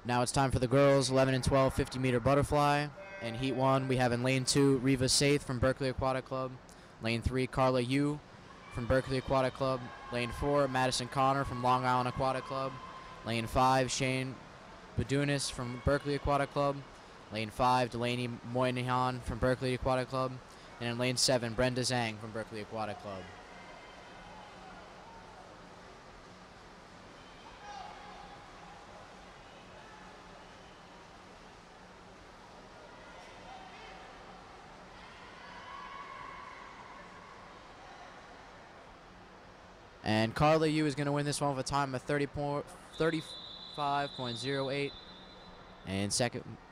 Now it's time for the girls, 11 and 12, 50-meter butterfly. In Heat 1, we have in Lane 2, Reva Saith from Berkeley Aquatic Club. Lane 3, Carla Yu from Berkeley Aquatic Club. Lane 4, Madison Connor from Long Island Aquatic Club. Lane 5, Shane Badunas from Berkeley Aquatic Club. Lane 5, Delaney Moynihan from Berkeley Aquatic Club. And in Lane 7, Brenda Zhang from Berkeley Aquatic Club. And Carla Yu is going to win this one with a time of 35.08. And second